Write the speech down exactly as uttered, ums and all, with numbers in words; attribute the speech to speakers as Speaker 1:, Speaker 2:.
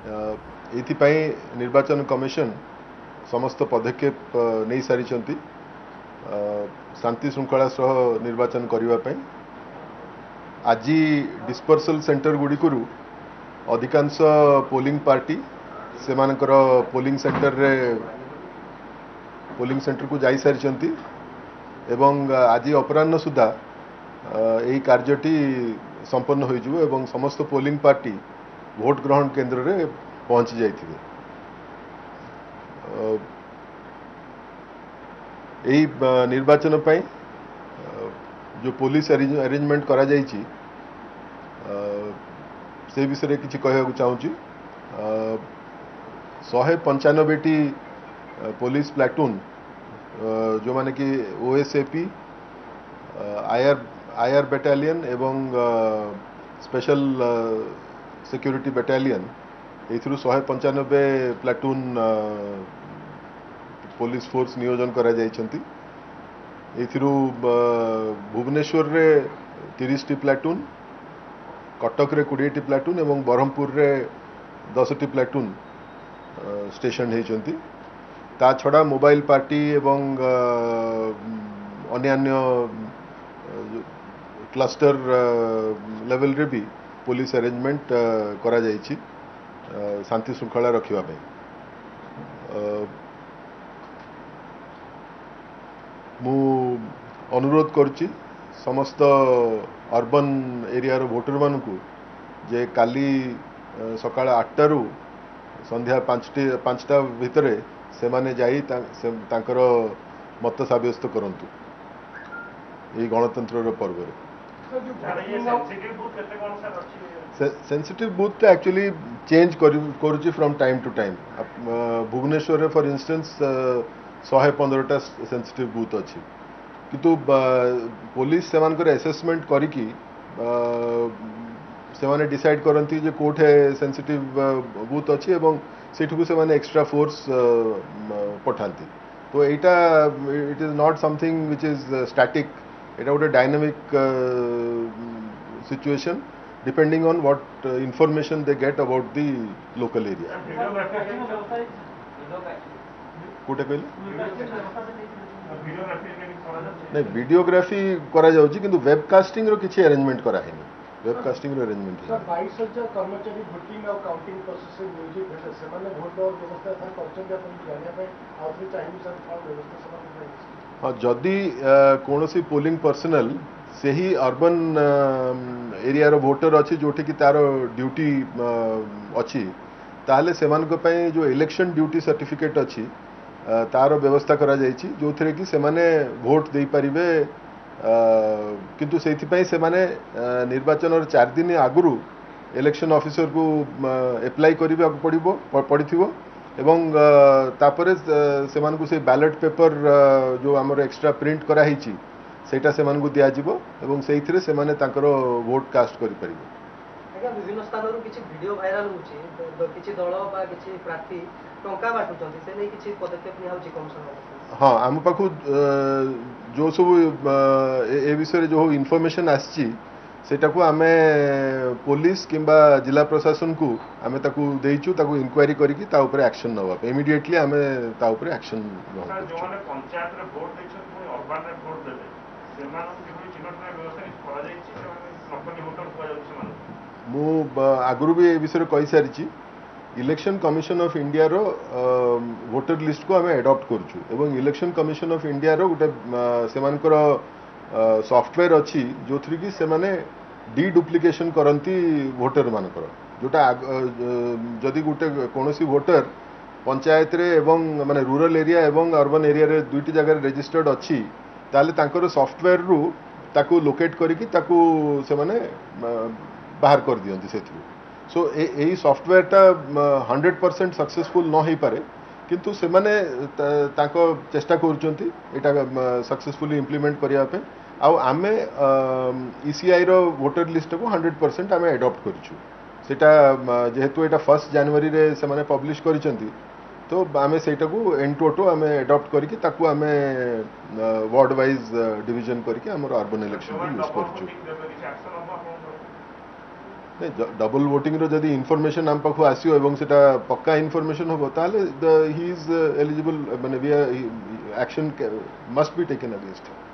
Speaker 1: एथिपाई निर्वाचन कमिशन समस्त पदक्षेप नहीं सारी शांति श्रृंखला सह निर्वाचन करने आज डिस्पर्सल सेंटर गुड़िकरू अधिकांश पोलिंग पार्टी से पोलिंग सेंटर रे पोलिंग सेंटर को जाई सारी एवं आज अपराह्न सुधा यही कार्यटी संपन्न हो एवं समस्त पोलिंग पार्टी भोट ग्रहण केंद्र रे पहुंची जाइथिबे। यही निर्वाचन पाई जो पुलिस अरेंजमेंट करा जाइछि से विषय किसी कहवा चाहूँगी। शहे पंचानबे टी पुलिस प्लाटून जो माने कि ओएसएपी आईआर आईआर बटालियन एवं स्पेशल सिक्योरिटी बटालियन एथुरु शहे पंचानबे प्लाटून पुलिस फोर्स नियोजन करा जाइछंती। एथुरु भुवनेश्वर रे तीस टी प्लाटून, कटक रे बीस टी प्लाटून एवं बरहमपुर रे दस टी प्लाटून स्टेशन होइछंती। ता छड़ा मोबाइल पार्टी एवं अन्यान्य क्लस्टर लेवल रे भी पुलिस अरेंजमेंट करा जाइछि शांति श्रृंखला रखिबा पे। मु अनुरोध करुच्ची समस्त अर्बन एरिया रो वोटर मान को जे काली सकाळ आठटारू संध्या पांचटी पांचटा भितरे से माने जाई तांकर मत साब्यस्त करंतु ये गणतंत्र रो पर्व रे। सेंसिटिव बूथ तो एक्चुअली चेंज करुच्ची from time to time. Bhubaneswar for instance शहे पंद्रहटा सेंसिटिव बूथ अच्छी किंतु पुलिस से एसेसमेंट करिकी से माने डिसाइड करती जे कोठे सेंसिटिव बूथ अच्छी एवं सेठू से माने एक्स्ट्रा फोर्स पठाती। तो एटा it is not something which is static, एटा गोटे dynamic situation depending on what information they get about the local area. कोटे कहले नहीं वीडियोग्राफी करा जाउची किंतु वेबकास्टिंग रो किछि अरेंजमेंट करा हैनी। वेबकास्टिंग रो अरेंजमेंट है सर। बाईस हजार कर्मचारी वोटिंग और काउंटिंग प्रोसेस से म्यूजिक भेटे से माने वोट और व्यवस्था था करछन जे अपन जानिया पे आउटरी चाहिए सर कौन व्यवस्था से। हां जदी कोनोसी पोलिंग पर्सनल से ही अर्बन एरिया रो वोटर अछि जोठी कि तारो ड्यूटी अछि ताले सेमान को पय जो इलेक्शन ड्यूटी सर्टिफिकेट अछि तार व्यवस्था करा जाइछि जो थरे कि से माने वोट दे परिबे। किंतु सेथि पय से माने निर्वाचन और चार दिन आगुरु इलेक्शन ऑफिसर को अप्लाई करिबा पड़िबो पड़िथिबो एवं तापरे से मान को से बैलेट पेपर जो हमर एक्स्ट्रा प्रिंट करा हिछि सेटा से मान को दिया जिवो एवं सेइथिरे से माने तांकर वोट कास्ट करि परिबो।
Speaker 2: आगा विभिन्न स्थान रो किछि वीडियो वायरल होछि किछि दल बा किछि प्रार्थी टंका बाटुचंती से नै किछि पदक्षेप नि होछि कमिशन।
Speaker 1: हां आम पाखु जो सब ए विषय जो इनफॉरमेशन आछि सेटा को आमे पुलिस किंबा जिला प्रशासन को आमे ताकू देइछु ताकू इंक्वायरी करिकि ता ऊपर एक्शन नवा इमीडिएटली आमे ता ऊपर एक्शन नवा।
Speaker 3: जो माने पंचायत रे वोट दैछ कोइ अर्बन रे वोट देबे सेमान किबि चिन्हट रे व्यवस्था करा जाइछि से कंपनी वोटर को जाउ से मान
Speaker 1: मु आगुरु भी ए विषय कहि सारिछि। इलेक्शन कमिशन ऑफ इंडिया रो वोटर लिस्ट को आमे अडॉप्ट करछु एवं इलेक्शन कमिशन ऑफ इंडिया रो गोटे सेमानकर सॉफ्टवेयर अच्छी जो थ्री कि से माने डी डुप्लिकेशन करती वोटर मानकर जोटा जदि गोटे कौनसी वोटर पंचायत रे एवं माने रूरल एरिया एवं अर्बन एरिया रे दुईटी जगह रजिस्टर्ड अच्छी ताले तांकर सॉफ्टवेयर रु ताकू लोकेट करिकि ताकू से माने बाहर कर दियंती सेथु। सो यही सॉफ्टवेयर टा हंड्रेड परसेंट सक्सेसफुल न हो पारे किंतु से माने तांको चेष्टा करूचंती एटा सक्सेसफुली इंप्लीमेंट करिया पे आउ आमे ईसीआई रो वोटर लिस्ट को हंड्रेड परसेंट आमे अडॉप्ट करिछु। सेटा जेहेतु एटा फर्स्ट जनवरी रे से माने पब्लिश करिसंती तो आमे सेटा को एन टोटो आमे अडॉप्ट करिकि ताकू आमे वार्ड वाइज डिवीजन करिकि हमर अर्बन इलेक्शन को यूज करछु। डबल वोटिंग रो जदि इनफॉरमेशन आम पाखु आसियो एवं सेटा पक्का इनफॉरमेशन होबो ताले ही इज एलिजिबल माने action must be taken against